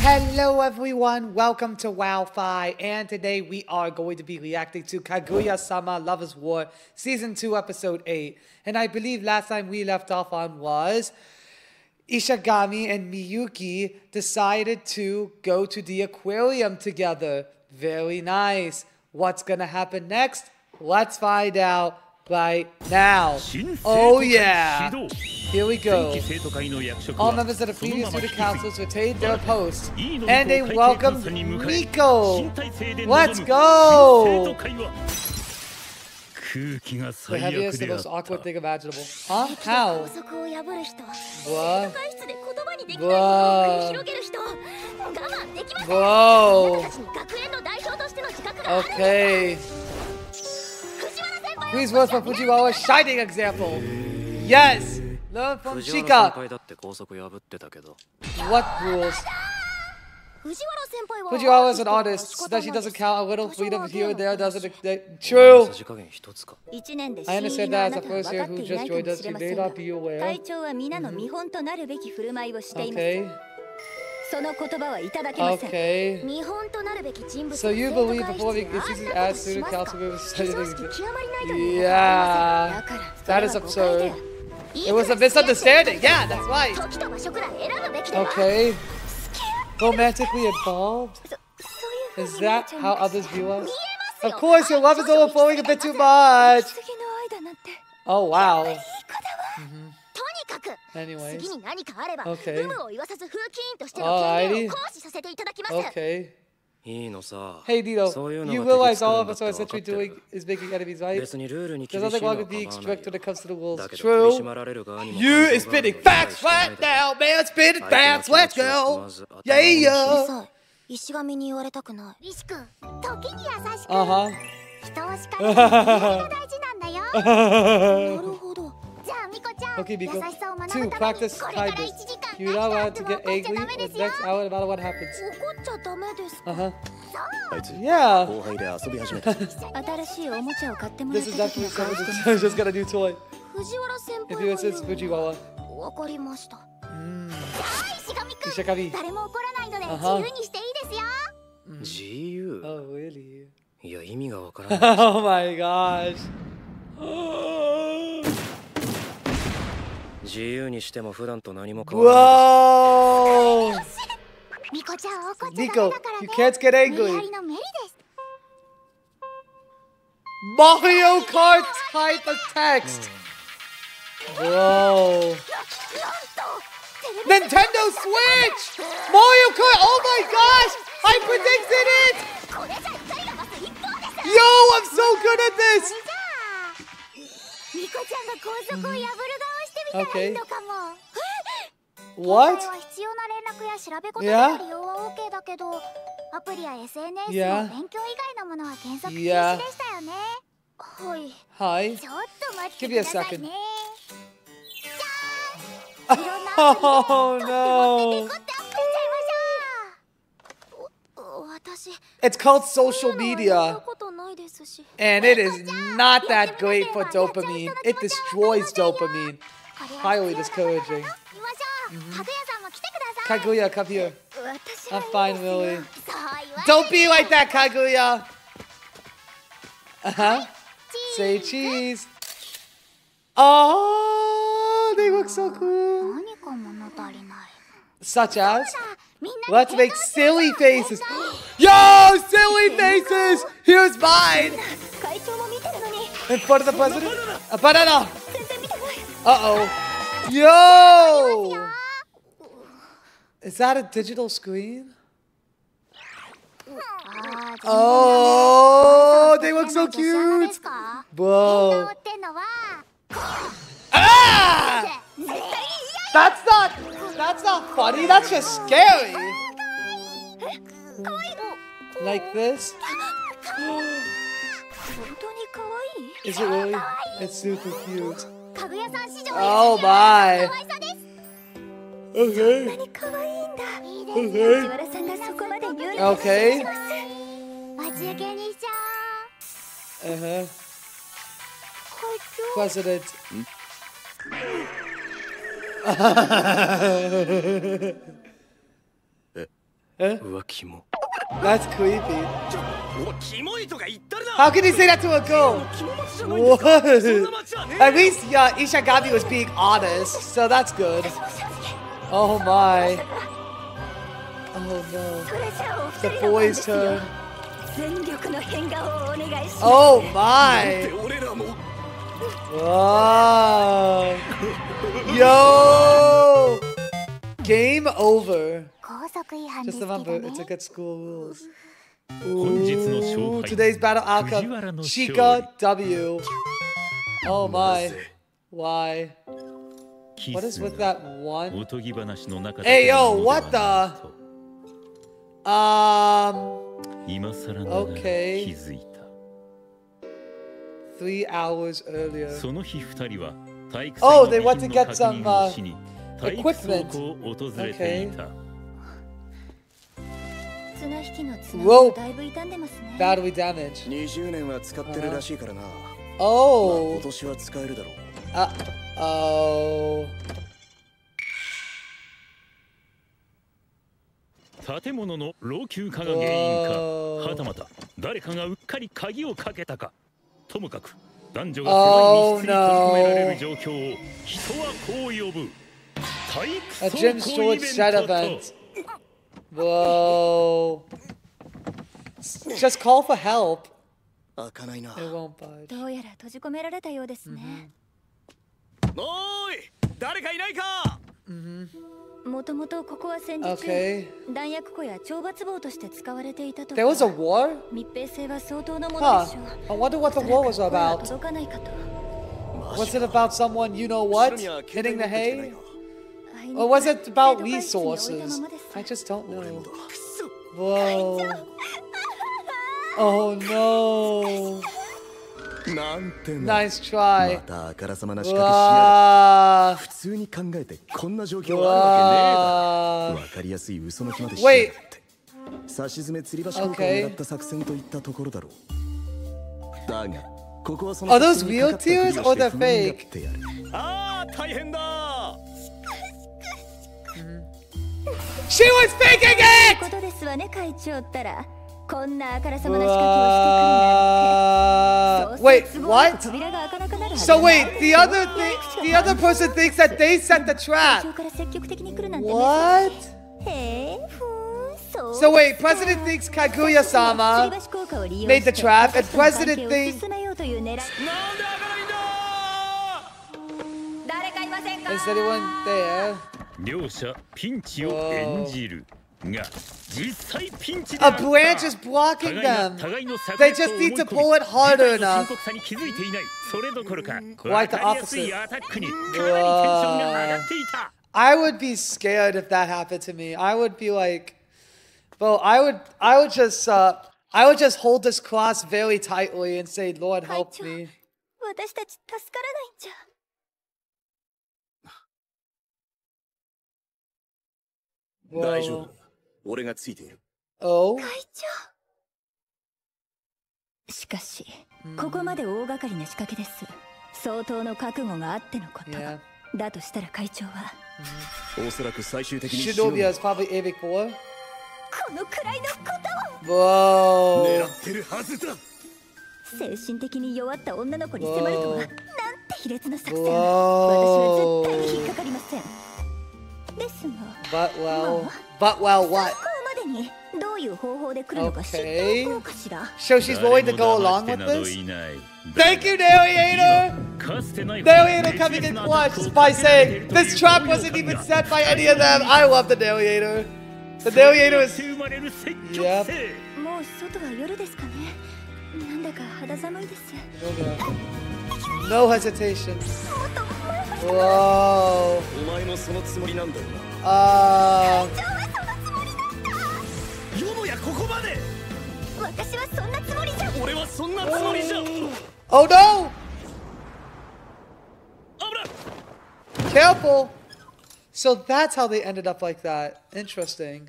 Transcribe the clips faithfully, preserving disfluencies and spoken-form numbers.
Hello everyone, welcome to WowFi, and today we are going to be reacting to Kaguya-sama Lovers War Season two Episode eight. And I believe last time we left off on was Ishigami and Miyuki decided to go to the aquarium together. Very nice. What's gonna happen next? Let's find out right now. Oh yeah! Here we go. All members of the previous student councils retained their posts, and they welcomed Miko. Let's go! The heaviest and most awkward thing imaginable. Huh? How? What? Whoa. Whoa. Okay. Please work for Fujiwara's shining example. Yes! Learn from Chika. What rules? Fujiwara is an artist, so that she doesn't count. A little freedom here and there doesn't. True. I understand that as a first year who just joined us, you may not be aware. Okay. Okay. So you believe before the institution as student council members? Yeah. That is absurd. It was a misunderstanding. Yeah, that's right. Okay. Romantically involved? Is that how others view us? Of course, your love is overflowing a bit too much. Oh, wow. Mm-hmm. Anyways. Okay. Alrighty. Okay. Hey Nino, you realize all of us are essentially doing is making enemies, right? There's nothing wrong with being strict when it comes to the rules. True. You is spitting facts right now, man. Spitting facts. Let's go. Yeah, yeah. Uh huh. Okay, Miko. Two, practice kindness. You're not allowed to get angry in the next hour no matter what happens. Uh-huh. Yeah. This is definitely someone who's just got a new toy. If you assist Fujiwara. Mm. Ishigami. Uh-huh. Mm. Oh, really? Oh my gosh. Whoa! Nico, you can't get angry. Mario Kart type of text. Whoa. Nintendo Switch! Mario Kart! Oh my gosh! I predicted it! Yo, I'm so good at this! Okay. What? Yeah? Yeah? Yeah. Hi. Give me a second. Oh no. It's called social media. And it is not that great for dopamine. It destroys dopamine. Highly discouraging. Mm-hmm. Kaguya, come here. I'm fine, really. Don't be like that, Kaguya! Uh-huh. Say cheese. Oh, they look so cool. Such as? Let's make silly faces. Yo, silly faces! Here's mine! In front of the president? A banana! Uh-oh. Yo! Is that a digital screen? Oh, they look so cute! Whoa. Ah! That's not, that's not funny, that's just scary. Like this? Is it really? It's super cute. Oh my. Okay. Okay. Okay. Uh-huh. President. Huh? That's creepy. How can he say that to a girl? What? At least uh, Ishigami was being honest, so that's good. Oh my. Oh no. The boys' turn. Oh my. Wow. Yo. Game over. Just remember, it's against school rules. Ooh, today's battle outcome, Chika W. Oh my. Why? What is with that one? Hey yo, what the? Um. Okay. Three hours earlier. Oh, they went to get some uh, equipment. Okay. Rope. Battery damage. Uh, oh. Uh oh. 建物の老朽化が原因か、はたまた誰かがうっかり鍵をかけたか。ともかく男女が狭い密室に閉じ込められる状況を人はこう呼ぶ。体育走行イベントと。 Whoa. Just call for help. It won't budge. どうやら閉じ込められたようですね。 おーい、誰かいないか。 もともとここは戦時中、弾薬庫や懲罰棒として使われていたとか。 There was a war? 密閉性は相当なものでしょう。 I wonder what the war was about. 届かないかと。 Was it about someone you know what hitting the hay? Or was it about resources? I just don't know. Whoa. Oh no. Nice try. Wow. Wait. Okay. Are those real tears or they're fake? She was faking it! Uh, wait, what? So wait, the other thing, the other person thinks that they set the trap. What? So wait, President thinks Kaguya-sama made the trap, and President thinks... Is anyone there? A branch is blocking them. They just need to pull it harder enough. Quite the opposite. Uh, I would be scared if that happened to me. I would be like, well, I would, I would just, uh, I would just hold this cross very tightly and say, Lord, help me. Whoa. Oh? しかし、ここまで大掛かりな仕掛けです。相当の覚悟があってのこと。だとしたら会長は、 おそらく最終的に Shinobi is probably aiming for. このくらいのことを。 狙ってるはずだ。 精神的に弱った女の子に迫るとは、なんて卑劣な作戦。私は絶対に引っかかりません。ですが、 But well, but well what? Okay. So she's willing to go along with this? Thank you, Narrator! Narrator coming in clutch by saying, this trap wasn't even set by any of them. I love the Narrator. The Narrator is... Yep. No hesitation. Whoa. Uh... Oh no! Careful! So that's how they ended up like that. Interesting.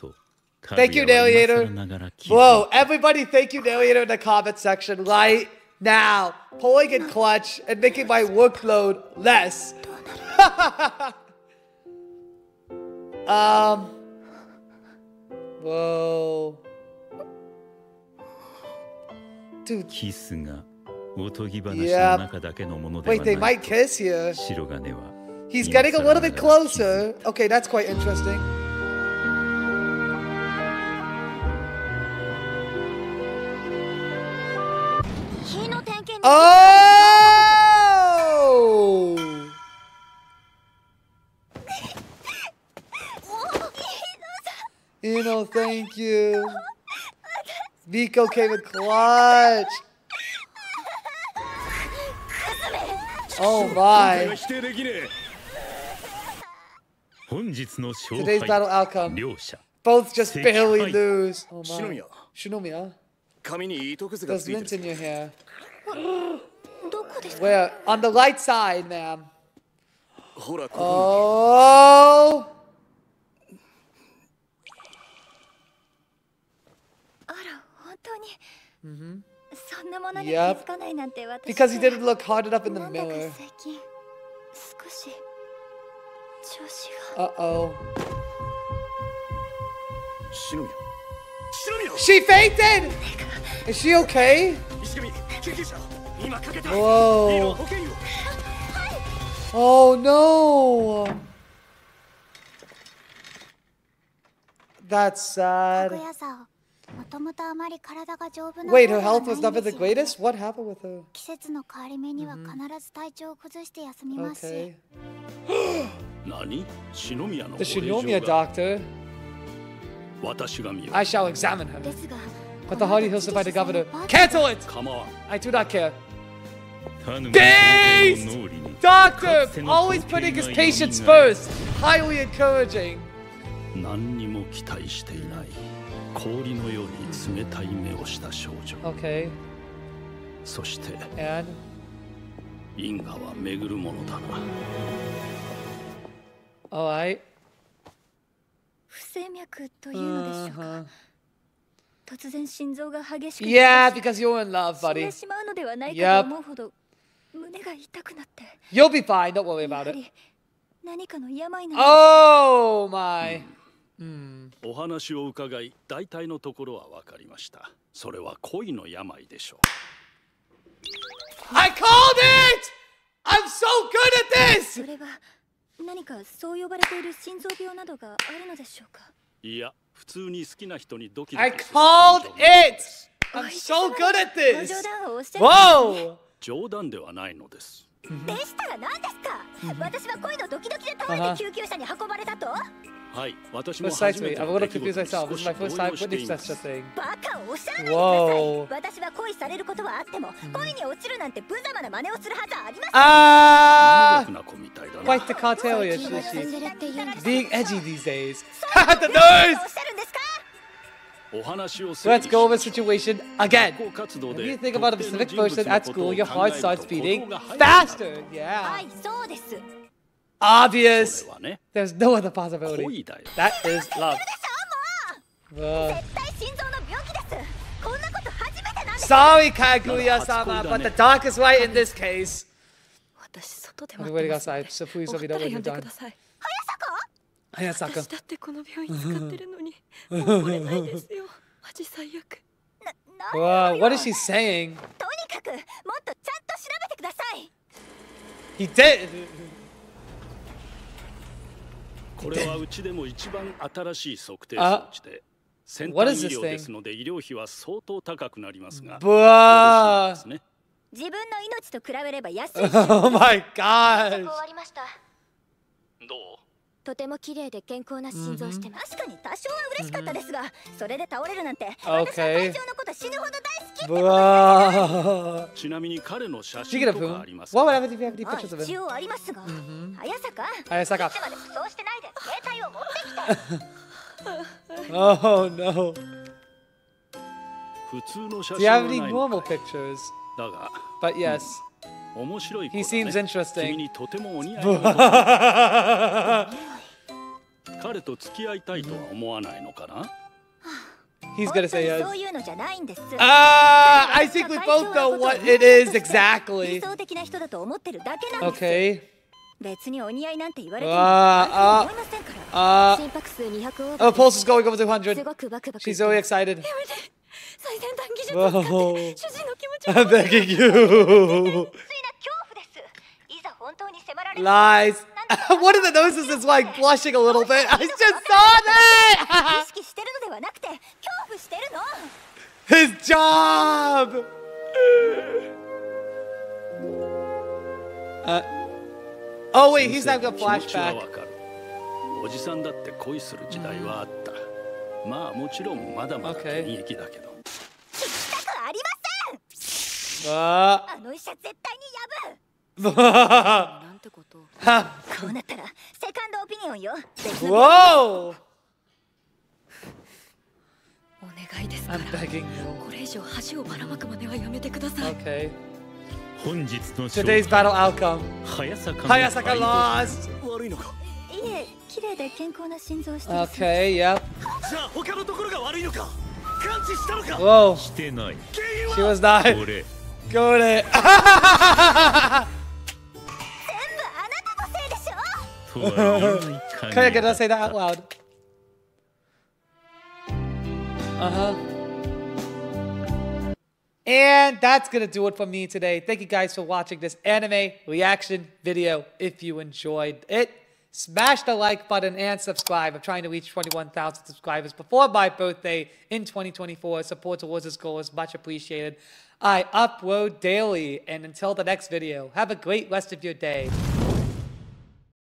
Thank you, Narrator. Whoa, everybody thank you, Narrator, in the comment section. Light, now, pulling in clutch and making my workload less. um. Whoa. Dude. キスがおとぎ話の中だけのものでは Wait, な they い。 might kiss here. 白金は He's getting a little bit closer. Okay, that's quite interesting. Oh! Ino, thank you. Miko came in clutch. Oh my. Today's battle outcome. Both just barely lose. Oh my. Shinomiya. There's lint in your hair. Where? On the light side, ma'am. Oh! Mm-hmm. Yep. Because he didn't look hard enough in the mirror. Uh-oh. She fainted! Is she okay? Whoa. Oh no! That's sad. Wait, her health was never the greatest? What happened with her? Mm-hmm. Okay. The Shinomiya doctor. I shall examine her. But the hardy hills by the governor. Cancel it! I do not care. Beast! Doctor! Always putting his patients first. Highly encouraging. Okay. And? Alright. Uh-huh. Yeah, because you're in love, buddy. Yep. You'll be fine, don't worry about it. Oh my. Hmm. I called it! I'm so good at this! I called it! I'm so good at this! Whoa! Precisely, I'm a little confused myself. This is my first time witnessing such a thing. Whoa. Ah! Quite the cartelier, she. Being edgy these days. The nose! Let's go over the situation again. When you think about a specific person at school, your heart starts beating faster. Yeah. Obvious. There's no other possibility. That is love. Uh. Sorry, Kaguya-sama, but the dark is right in this case. I'm waiting outside, so please let me know when you're done. Hayasaka. Wow, what is she saying? He did! Uh, what is this thing? Bruh. Oh my gosh. Okay. Bruh. Speaking of whom, what would happen if you have any pictures of him? Mm-hmm. Hayasaka. Oh no. Do you have any normal pictures? But yes. He seems interesting. He's gonna say yes. そういうのじゃないんです。 Ah, I think we both know what it is exactly. 理想的な人だと思ってるだけなんです。 Okay. 別にお似合いなんて言われても Ah, 思いませんから。 uh, 心拍数にひゃくオー uh, バー pulse is going over two す hundred. ごくバクバク She's very excited. 最先端技術を使って主人の気持ちを I'm begging you. ついな恐怖です。いざ本当に迫られる Lies. One of the noses is like blushing a little bit. I just saw 意 that. 識してるのではなくて恐怖してるの。 His job. Uh, oh wait, he's having a 気持ちは flashback. わかる。おじさんだって恋する時代はあった。まあもちろんまだまだ現役だけど。 したくありません。 Uh, あの医者絶対にやぶ。 Whoa. なんてこと。こうなったらセカンドオピニオンよ。別の Whoa. お願いですから。 I'm begging you. これ以上恥をばらまくまではやめてください。 Okay. 本日の Today's battle outcome. 早坂 Hayasaka lost. 悪いのか。 いえ、綺麗で健康な心臓をして Okay, yep. じゃあ他のところが悪いのか。感知したのか。 Whoa. してない。 She was not. 俺。 Got it. 全部あなたのせいでしょ。 とは言わない限 Can I り get to say that out loud? Uh-huh. And that's gonna do it for me today. Thank you guys for watching this anime reaction video. If you enjoyed it, smash the like button and subscribe. I'm trying to reach twenty-one thousand subscribers before my birthday in twenty twenty-four. Support towards this goal is much appreciated. I upload daily, and until the next video, have a great rest of your day.